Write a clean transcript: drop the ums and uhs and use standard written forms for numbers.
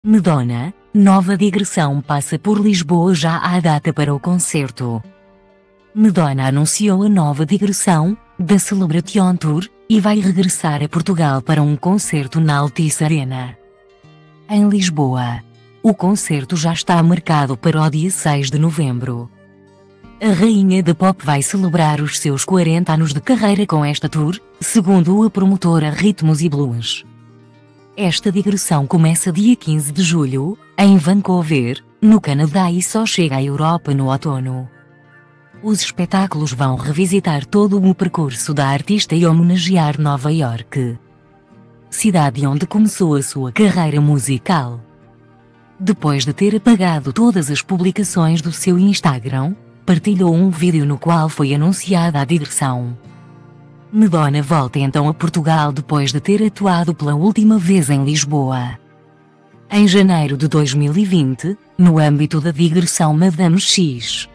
Madonna, nova digressão passa por Lisboa já há data para o concerto. Madonna anunciou a nova digressão, da Celebration Tour, e vai regressar a Portugal para um concerto na Altice Arena, em Lisboa. O concerto já está marcado para o dia 6 de novembro. A rainha da pop vai celebrar os seus 40 anos de carreira com esta tour, segundo a promotora Ritmos e Blues. Esta digressão começa dia 15 de julho, em Vancouver, no Canadá, e só chega à Europa no outono. Os espetáculos vão revisitar todo o percurso da artista e homenagear Nova York, cidade onde começou a sua carreira musical. Depois de ter apagado todas as publicações do seu Instagram, partilhou um vídeo no qual foi anunciada a digressão. Madonna volta então a Portugal depois de ter atuado pela última vez em Lisboa, em janeiro de 2020, no âmbito da digressão Madame X.